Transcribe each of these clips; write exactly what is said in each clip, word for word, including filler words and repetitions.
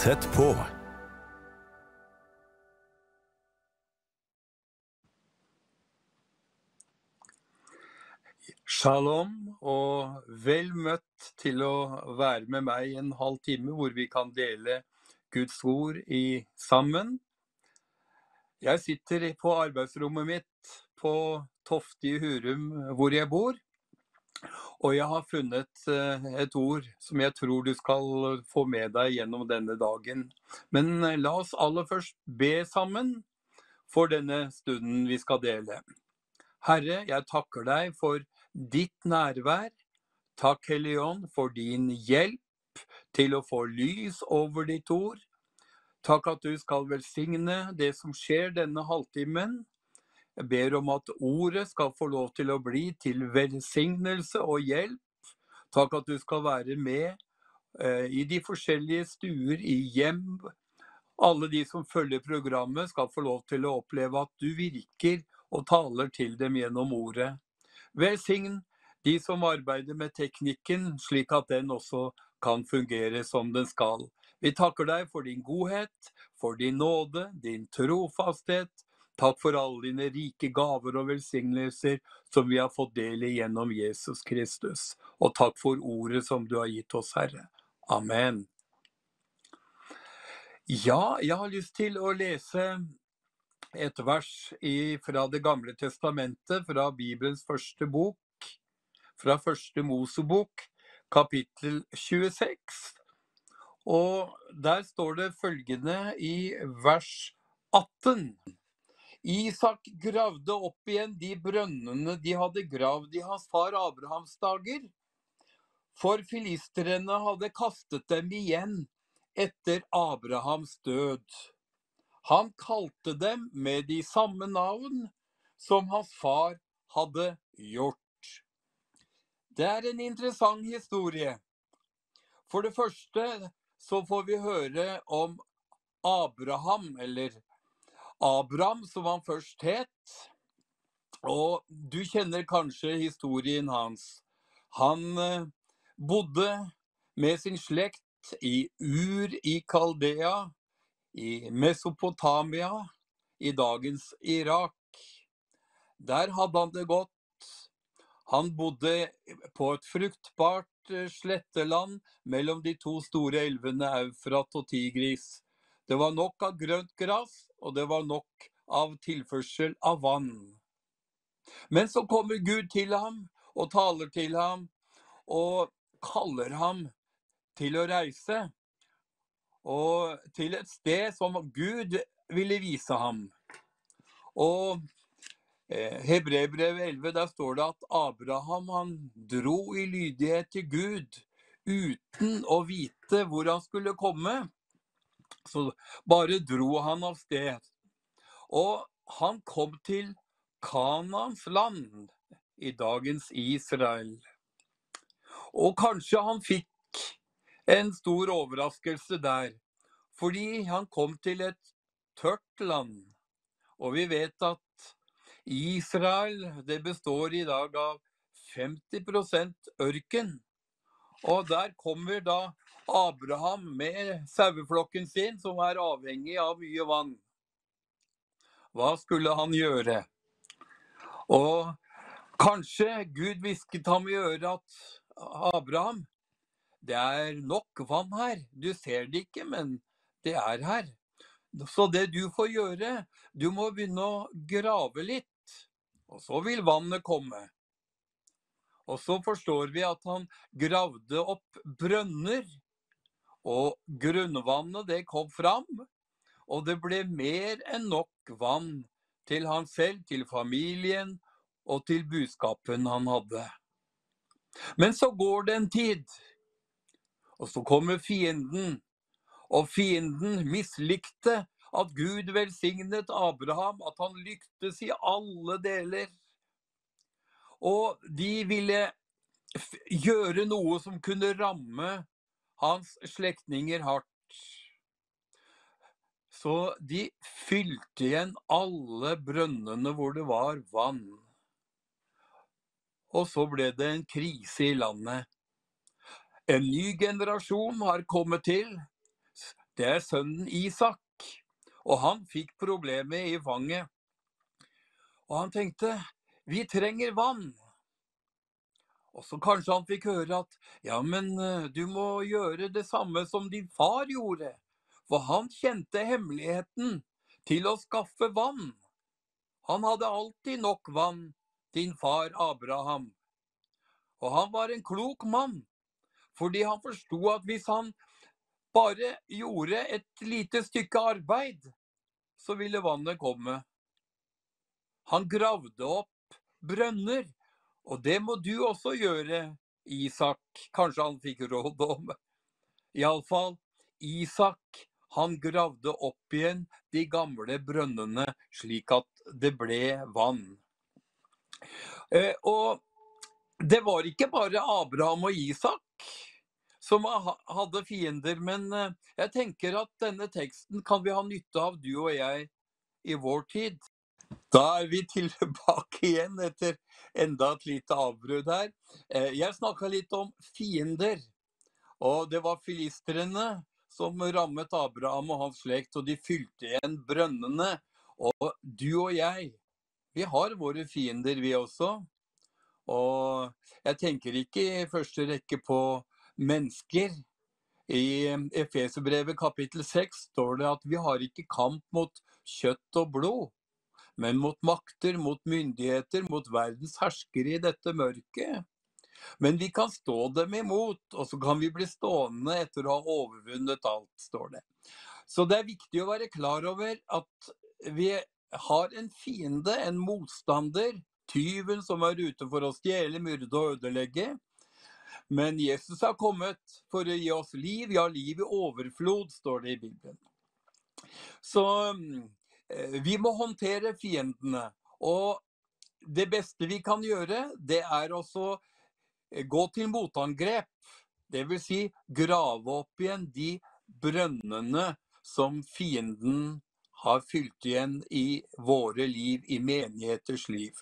Tett på. Shalom, og vel møtt til å være med meg en halv time hvor vi kan dele Guds ord i sammen. Jeg sitter på arbeidsrommet mitt på Tofte i Hurum hvor jeg bor, og jeg har funnet et ord som jeg tror du skal få med deg gjennom denne dagen. Men la oss aller først be sammen for denne stunden vi skal dele. Herre, jeg takker deg for ditt nærvær. Takk, Hellige Ånd, for din hjelp til å få lys over ditt ord. Takk at du skal velsigne det som skjer denne halvtimen. Jeg ber om at ordet skal få lov til å bli til velsignelse og hjelp. Takk at du skal være med eh, i de forskjellige stuer i hjem. Alle de som følger programmet skal få lov til å oppleve at du virker og taler til dem gjennom ordet. Velsign de som arbeider med teknikken, slik at den også kan fungere som den skal. Vi takker deg for din godhet, for din nåde, din trofasthet. Takk for alle dine rike gaver og velsignelser som vi har fått del i gjennom Jesus Kristus. Og takk for ordet som du har gitt oss, Herre. Amen. Ja, jeg har lyst til å lese et vers i, fra det gamle testamentet, fra Bibelens første bok, fra første Mosebok, kapittel tjueseks. Og der står det følgende i vers atten. Isak gravde opp igjen de brønnene de hadde gravd i hans far Abrahams dager, for filistrene hadde kastet dem igjen etter Abrahams død. Han kalte dem med de samme navn som hans far hadde gjort. Det er en interessant historie. For det første så får vi høre om Abraham, eller Abraham som han først het. Og du kjenner kanskje historien hans. Han bodde med sin slekt i Ur i Kaldea, i Mesopotamia, i dagens Irak. Der hadde han det godt. Han bodde på et fruktbart sletteland mellom de to store elvene Eufrat og Tigris. Det var nok av grønt gras, og det var nok av tilførsel av vann. Men så kommer Gud til ham og taler til ham og kaller ham til å reise, og til et sted som Gud ville vise ham. Og eh, Hebreerbrevet elleve, der står det at Abraham han dro i lydighet til Gud uten å vite hvor han skulle komme. Så bare dro han av sted. Og han kom til Kanaans land, i dagens Israel. Og kanskje han fikk en stor overraskelse der, fordi han kom til et tørt land. Og vi vet at Israel, det består i dag av femti prosent ørken. Og der kommer da Abraham med saueflokken sin, som er avhengig av mye vann. Hva skulle han gjøre? Og kanskje Gud hvisket ham i øret at Abraham, det er nok vann her. Du ser det ikke, men det er her. Så det du får gjøre, du må begynne å grave litt, og så vil vannet komme. Og så forstår vi at han gravde opp brønner, og grunnvannet det kom fram, og det ble mer enn nok vann til han selv, til familien og til budskapen han hadde. Men så går det en tid, og så kommer fienden, og fienden mislikte at Gud velsignet Abraham, at han lyktes i alle deler. Og de ville gjøre noe som kunne ramme hans slektninger hardt. Så de fylte igjen alle brønnene hvor det var vann. Og så ble det en krise i landet. En ny generasjon har kommet til. det er sønnen Isak, og han fikk problemet i fanget. Og han tenkte, vi trenger vann. Og så kanskje han fikk høre at, ja, men eh, du må gjøre det samme som din far gjorde, for han kjente hemmeligheten til å skaffe vann. Han hadde alltid nok vann, din far Abraham. Og han var en klok mann, fordi han forstod at hvis han bare gjorde et lite stykke arbeid, så ville vannet komme. Han gravde opp brønner, og det må du også gjøre, Isak. Kanskje han fikk råd om. I alle fall, Isak, han gravde opp igjen de gamle brønnene, slik at det ble vann. Eh, og det var ikke bare Abraham og Isak som hadde fiender, men jeg tenker at denne teksten kan vi ha nytte av, du og jeg, i vår tid. Da er vi tilbake igjen etter enda et lite avbrudd her. Jeg snakket litt om fiender, og det var filistrene som rammet Abraham og hans slekt, og de fylte igjen brønnene. Og du og jeg, vi har våre fiender vi også. Og jeg tenker ikke i første rekke på mennesker. I Efeserbrevet kapittel seks står det at vi har ikke kamp mot kjøtt og blod, men mot makter, mot myndigheter, mot verdens herskere i dette mørket. Men vi kan stå dem imot, og så kan vi bli stående etter å ha overvunnet alt, står det. Så det er viktig å være klar over at vi har en fiende, en motstander, tyven som er ute for å stjele, myrde og ødelegge. Men Jesus har kommet for å gi oss liv, ja, liv i overflod, står det i Bibelen. Så vi må håndtere fiendene, og det beste vi kan gjøre, det er også gå til motangrep. Det vil si grave opp igjen de brønnene som fienden har fylt igjen i våre liv, i menigheters liv.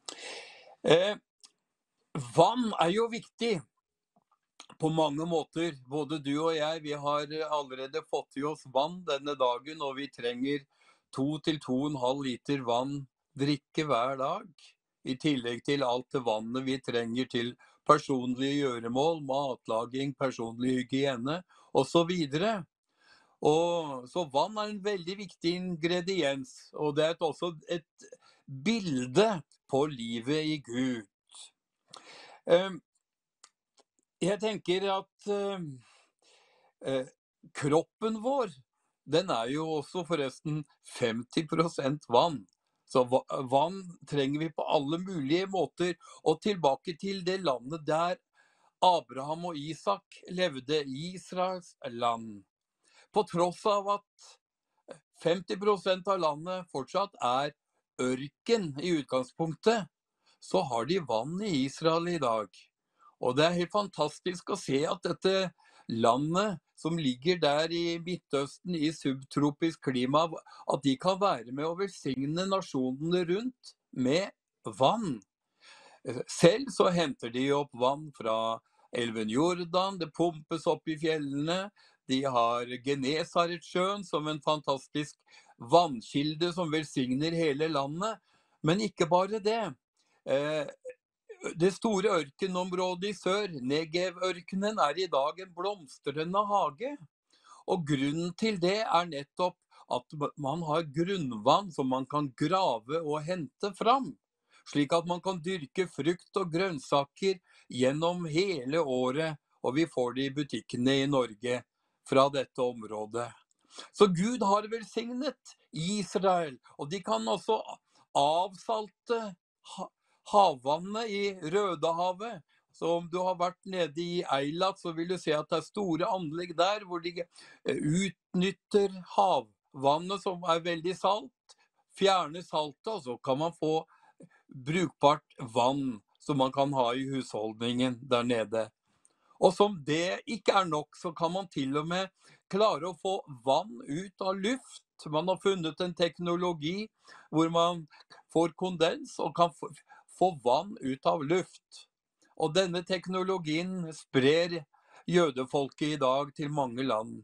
Eh, vann er jo viktig på mange måter. Både du og jeg, vi har allerede fått i oss vann denne dagen, og vi trenger to til to og en halv liter vann drikke hver dag, i tillegg til alt det vannet vi trenger til personlige gjøremål, matlaging, personlig hygiene, og så videre. Og så vann er en veldig viktig ingrediens, og det er også et bilde på livet i Gud. Jeg tenker at uh, kroppen vår, den er jo også forresten femti prosent vann. Så vann trenger vi på alle mulige måter. Og tilbake til det landet der Abraham og Isak levde, Israels land. På tross av at femti prosent av landet fortsatt er ørken i utgangspunktet, så har de vann i Israel i dag. Og det er helt fantastisk å se at dette landet som ligger der i Midtøsten i subtropisk klima, at de kan være med å velsigne nasjonene rundt med vann. Selv så henter de opp vann fra elven Jordan, det pumpes opp i fjellene. De har Genesaretsjøen som en fantastisk vannkilde som velsigner hele landet. Men ikke bare det. Det store ørkenområdet i sør, Negev-ørkenen, er i dag en blomstrende hage. Og grunnen til det er nettopp at man har grunnvann som man kan grave og hente fram, slik at man kan dyrke frukt og grønnsaker gjennom hele året, og vi får det i butikkene i Norge fra dette området. Så Gud har velsignet Israel, og de kan også avsalte havvannet i Rødehavet. Så om du har vært nede i Eilat, så vil du se at det er store anlegg der, hvor de utnytter havvannet som er veldig salt, fjerner saltet, og så kan man få brukbart vann som man kan ha i husholdningen der nede. Og som det ikke er nok, så kan man til og med klare å få vann ut av luft. Man har funnet en teknologi hvor man får kondens og kan få få vann ut av luft. Og denne teknologien sprer jødefolket i dag til mange land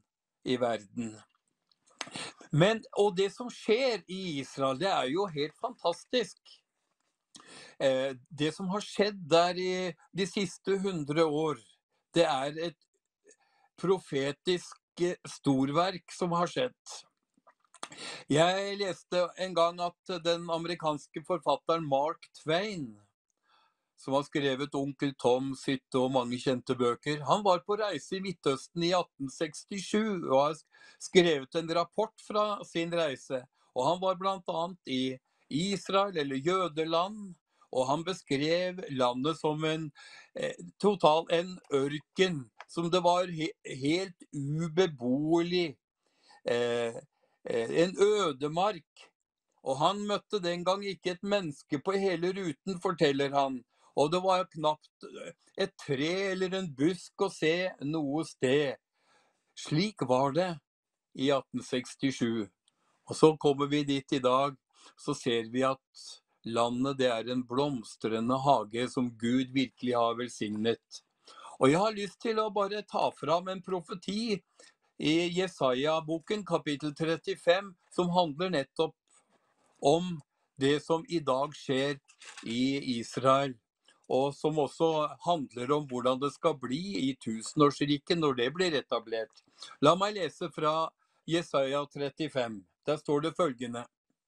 i verden. Men, og det som skjer i Israel, det er jo helt fantastisk. Eh, det som har skjedd der i de siste hundre år, det er et profetisk eh, storverk som har skjedd. Jeg leste en gang at den amerikanske forfatteren Mark Twain, som har skrevet Onkel Tom, Sytte og mange kjente bøker, han var på reise i Midtøsten i atten sekstisju og har skrevet en rapport fra sin reise. Og han var blant annet i Israel, eller Jødeland, og han beskrev landet som en eh, total en ørken, som det var he helt ubeboelig, eh, eh, en ødemark. Og han møtte den gang ikke et menneske på hele ruten, forteller han. Og det var knapt et tre eller en busk å se noe sted. Slik var det i atten sekstisju. Og så kommer vi dit i dag, så ser vi at landet det er en blomstrende hage som Gud virkelig har velsignet. Og jeg har lyst til å bare ta fram en profeti i Jesaja-boken, kapittel trettifem, som handler nettopp om det som i dag skjer i Israel, og som også handler om hvordan det skal bli i tusenårsriket når det blir etablert. La meg lese fra Jesaja trettifem. Der står det følgende: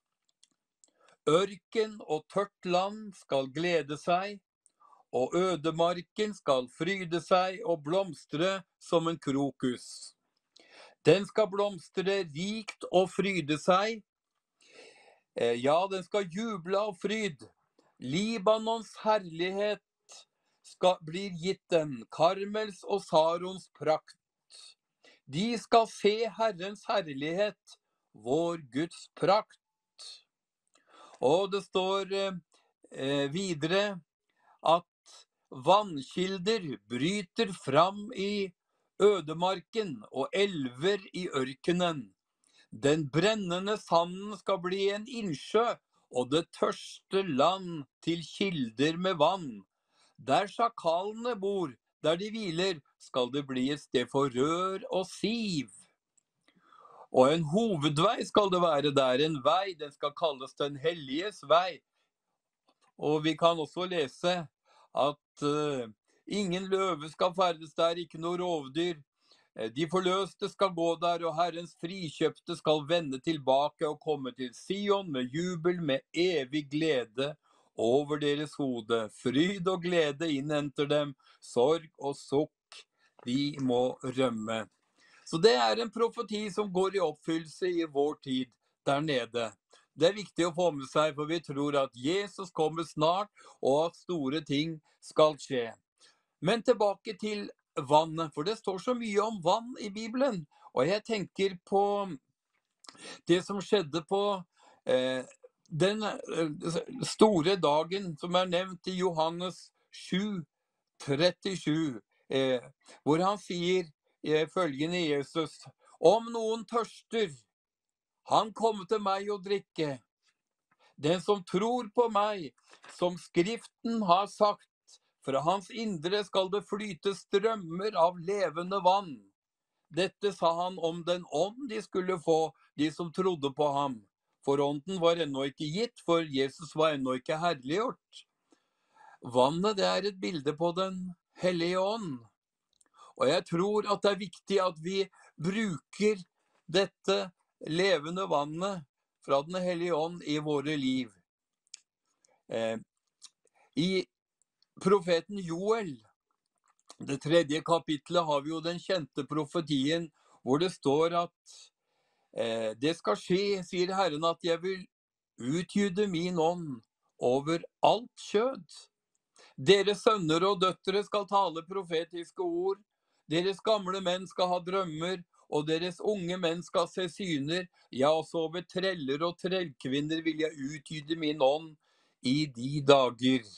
Ørken og tørt land skal glede seg, og ødemarken skal fryde seg og blomstre som en krokus. Den skal blomstre rikt og fryde seg. Ja, den skal juble av fryd. Libanons herlighet skal, blir gitt den, Karmels og Sarons prakt. De skal se Herrens herlighet, vår Guds prakt. Og det står eh, videre at vannkilder bryter fram i ødemarken og elver i ørkenen. Den brennende sanden skal bli en innsjø, og det tørste land til kilder med vann. Der sjakalene bor, der de hviler, skal det bli et sted for rør og siv. Og en hovedvei skal det være der, en vei, den skal kalles den helliges vei. Og vi kan også lese at uh, ingen løve skal ferdes der, ikke noe rovdyr. De forløste skal gå der, og Herrens frikjøpte skal vende tilbake og komme til Sion med jubel, med evig glede over deres hode. Fryd og glede innhenter dem, sorg og sukk, de må rømme. Så det er en profeti som går i oppfyllelse i vår tid der nede. Det er viktig å få med seg, for vi tror at Jesus kommer snart, og at store ting skal skje. Men tilbake til vannet, for det står så mye om vann i Bibelen. Og jeg tenker på det som skjedde på eh, den store dagen som er nevnt i Johannes sju trettisju, eh, hvor han sier eh, følgende Jesus: Om noen tørster, han kommer til meg og drikke. Den som tror på meg, som Skriften har sagt, fra hans indre skal det flyte strømmer av levende vann. Dette sa han om den ånd de skulle få, de som trodde på ham. For ånden var ennå ikke gitt, for Jesus var ennå ikke herliggjort. Vannet, det er et bilde på den hellige ånd. Og jeg tror at det er viktig at vi bruker dette levende vannet fra den hellige ånd i våre liv. Eh, I profeten Joel, det tredje kapitlet, har vi jo den kjente profetien hvor det står at eh, det skal skje, sier Herren, at jeg vil utgyde min ånd over alt kjød. Deres sønner og døtre skal tale profetiske ord, deres gamle menn skal ha drømmer, og deres unge menn skal se syner. Ja, også over treller og trellkvinner vil jeg utgyde min ånd i de dager.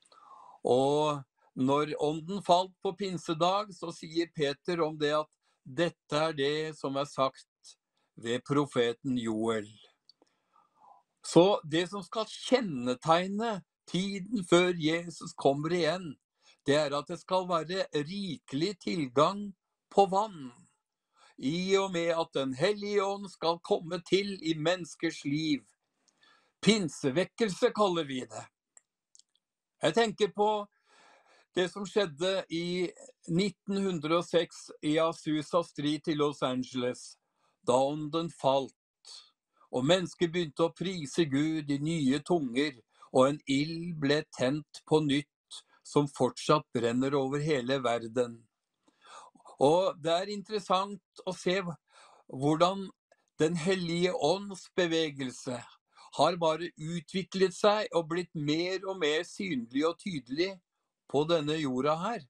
Og når ånden falt på pinsedag, så sier Peter om det at dette er det som er sagt ved profeten Joel. Så det som skal kjennetegne tiden før Jesus kommer igjen, det er at det skal være rikelig tilgang på vann. i og med at den hellige ånd skal komme til i menneskers liv. Pinsevekkelse kaller vi det. Jeg tenker på det som skjedde i nitten hundre og seks i Azusa Street i Los Angeles, da ånden falt, og mennesker begynte å prise Gud i nye tunger, og en ild ble tent på nytt, som fortsatt brenner over hele verden. Og det er interessant å se hvordan den hellige ånds bevegelse har bare utviklet seg og blitt mer og mer synlig og tydelig på denne jorda her.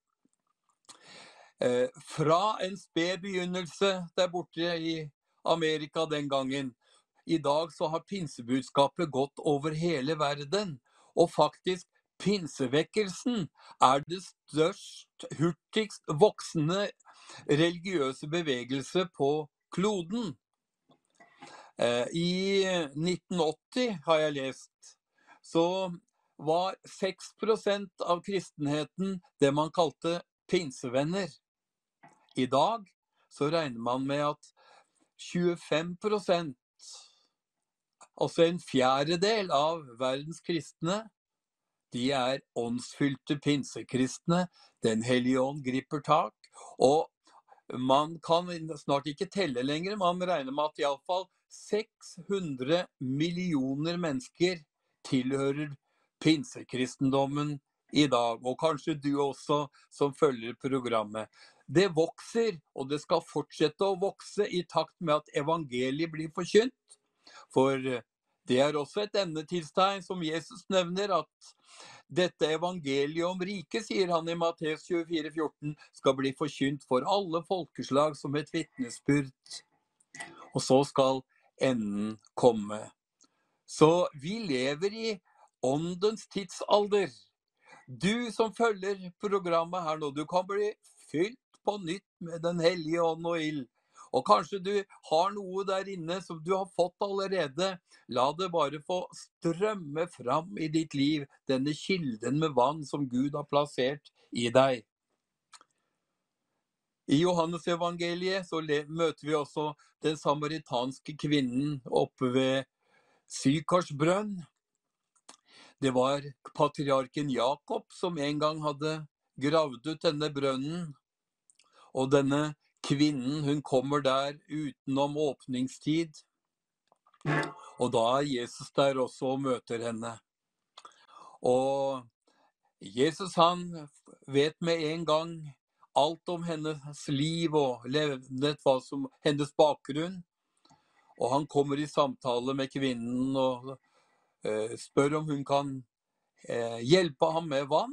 Eh, fra en sped begynnelse der borte i Amerika den gangen, i dag så har pinsebudskapet gått over hele verden, og faktisk pinsevekkelsen er det størst, hurtigst voksende religiøse bevegelse på kloden. Eh, I nitten åtti har jeg lest, så var seks prosent av kristenheten det man kalte pinsevenner. I dag så regner man med at tjuefem prosent, altså en fjerdedel av verdens kristne, de er åndsfylte pinsekristne. Den hellige ånd griper tak, og man kan snart ikke telle lenger. Man regner med at i alle fall seks hundre millioner mennesker tilhører pinsekristendommen i dag, og kanskje du også som følger programmet. Det vokser, og det skal fortsette å vokse i takt med at evangeliet blir forkynt. For det er også et endetidstegn som Jesus nevner, at dette evangeliet om riket, sier han i Matteus tjuefire fjorten, skal bli forkynt for alle folkeslag som et vitnesbyrd. Og så skal enden komme. Så vi lever i åndens tidsalder. Du som følger programmet her nå, du kan bli fylt på nytt med den hellige ånd og ild. Og kanskje du har noe der inne som du har fått allerede. La det bare få strømme fram i ditt liv, denne kilden med vann som Gud har plassert i deg. I Johannes evangeliet så møter vi også den samaritanske kvinnen oppe ved Sykars brønn. Det var patriarken Jakob som en gang hadde gravd ut denne brønnen, og denne kvinnen, hun kommer der utenom åpningstid, og da er Jesus der også og møter henne. Og Jesus, han vet med en gang alt om hennes liv og levnet hva som hennes bakgrunn, og han kommer i samtale med kvinnen og eh, spør om hun kan eh, hjelpe ham med vann.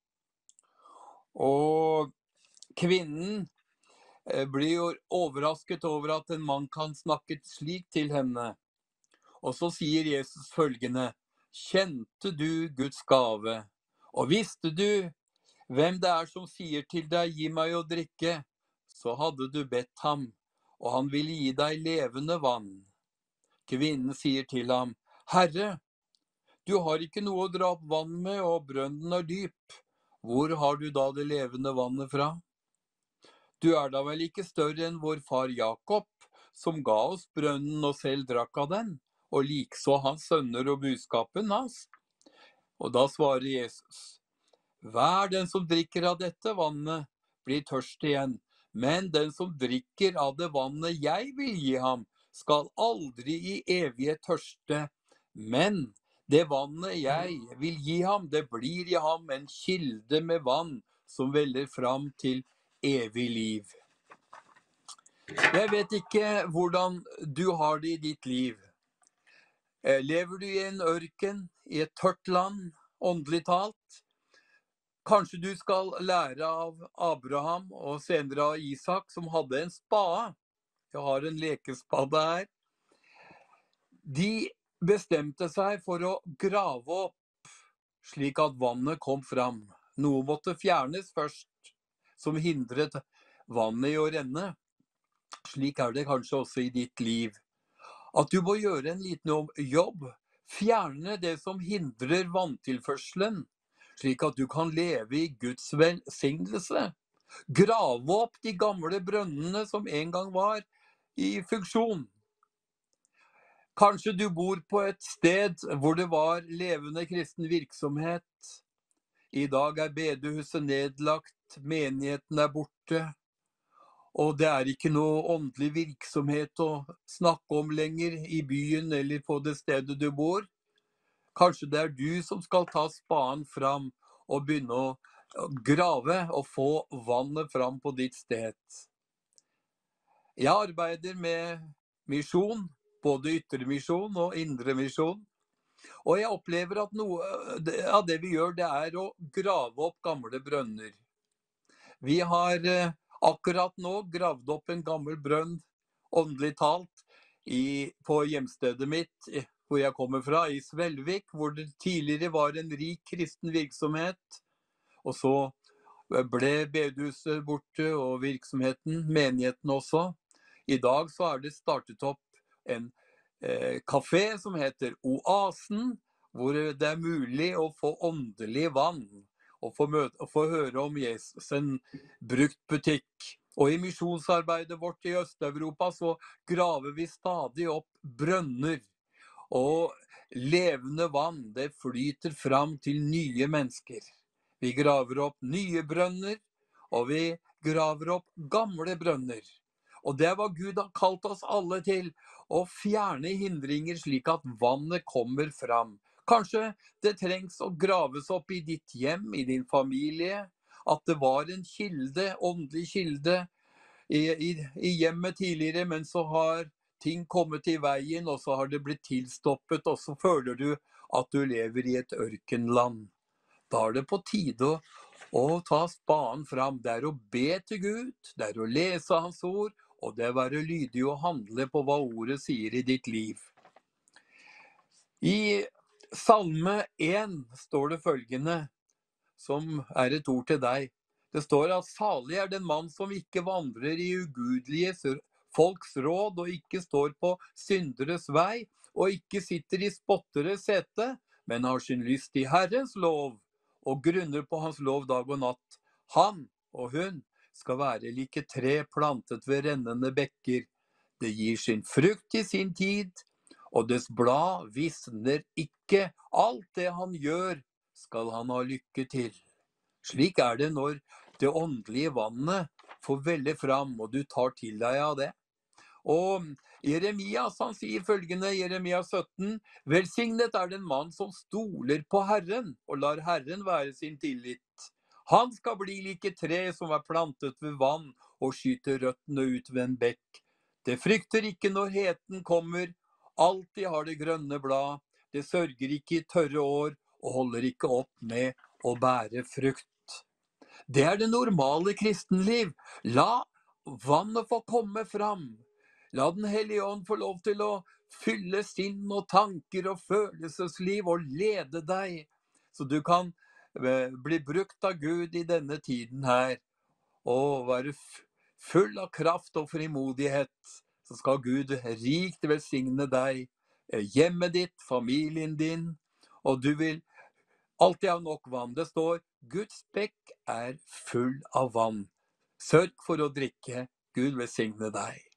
Og kvinnen blir jo overrasket over at en mann kan snakke slik til henne. Og så sier Jesus følgende: kjente du Guds gave, og visste du hvem det er som sier til deg, gi meg å drikke, så hadde du bedt ham, og han ville gi deg levende vann. Kvinnen sier til ham: Herre, du har ikke noe å dra opp vann med, og brønnen er dyp. Hvor har du da det levende vannet fra? Du er da vel ikke større enn vår far Jakob, som ga oss brønnen og selv drakk av den, og likså hans sønner og buskapen hans? Og da svarer Jesus: hver den som drikker av dette vannet, blir tørst igjen, men den som drikker av det vannet jeg vil gi ham, skal aldri i evighet tørste. Men det vannet jeg vil gi ham, det blir i ham en kilde med vann som veller fram til evig liv. Jeg vet ikke hvordan du har det i ditt liv. Lever du i en ørken, i et tørt land, åndelig talt? Kanskje du skal lære av Abraham og senere av Isak, som hadde en spade. Jeg har en lekespade her. De bestemte seg for å grave opp, slik at vannet kom fram. Noe måtte fjernes først, som hindret vannet i å renne. Slik er det kanskje også i ditt liv. At du må gjøre en liten jobb, fjerne det som hindrer vanntilførselen, slik at du kan leve i Guds velsignelse. Grave opp de gamle brønnene som en gang var i funksjon. Kanskje du bor på et sted hvor det var levende kristen virksomhet. I dag er bedehuset nedlagt, menigheten er borte, og det er ikke noe åndelig virksomhet å snakke om lenger i byen eller på det stedet du bor. Kanskje det er du som skal ta spaden fram og begynne å grave og få vannet fram på ditt sted. Jeg arbeider med misjon, både ytre misjon og indre misjon. Og jeg opplever at noe av det vi gjør, det er å grave opp gamle brønner. Vi har akkurat nå gravd opp en gammel brønn, åndelig talt, i, på hjemstedet mitt, hvor jeg kommer fra, i Svelvik, hvor det tidligere var en rik kristen virksomhet. Og så ble bedehuset borte, og virksomheten, menigheten også. I dag så er det startet opp en eh, kafé som heter Oasen, hvor det er mulig å få åndelig vann, og få, møte, og få høre om Jesus, en brukt butikk. Og i misjonsarbeidet vårt i Øst-Europa så graver vi stadig opp brønner. Og levende vann, det flyter fram til nye mennesker. Vi graver opp nye brønner, og vi graver opp gamle brønner. Og det er hva Gud har kalt oss alle til, å fjerne hindringer slik at vannet kommer fram. Kanskje det trengs å graves opp i ditt hjem, i din familie, at det var en kilde, åndelig kilde i, i, i hjemmet tidligere, men så har ting kommet i veien, og så har det blitt tilstoppet, og så føler du at du lever i et ørkenland. Da er det på tide å, å ta spaden fram. Det er å be til Gud, det er å lese hans ord, og det er å være lydig og handle på hva ordet sier i ditt liv. I Salme én står det følgende, som er et ord til deg. Det står at salig er den mann som ikke vandrer i ugudelige folks råd, og ikke står på synderes vei, og ikke sitter i spotteres sete, men har sin lyst i Herrens lov, og grunner på hans lov dag og natt. Han og hun skal være like tre plantet ved rennende bekker. Det gir sin frukt i sin tid, og dets blad visner ikke. Alt det han gjør, skal han ha lykke til. Slik er det når det åndelige vannet får velle fram, og du tar til deg av det. Og Jeremias, han sier følgende, Jeremias sytten, velsignet er den mann som stoler på Herren, og lar Herren være sin tillit. Han skal bli like tre som er plantet ved vann, og skyter røttene ut ved en bekk. Det frykter ikke når heten kommer, alltid har det grønne blad, det sørger ikke i tørre år, og holder ikke opp med å bære frukt. Det er det normale kristenliv. La vannet få komme fram. La Den hellige ånd få lov til å fylle sinn og tanker og følelsesliv og lede deg, så du kan bli brukt av Gud i denne tiden her, og være full av kraft og frimodighet. Så skal Gud rikt velsigne deg, hjemmet ditt, familien din, og du vil alltid ha nok vann. Det står, Guds bekk er full av vann. Sørg for å drikke. Gud velsigne deg.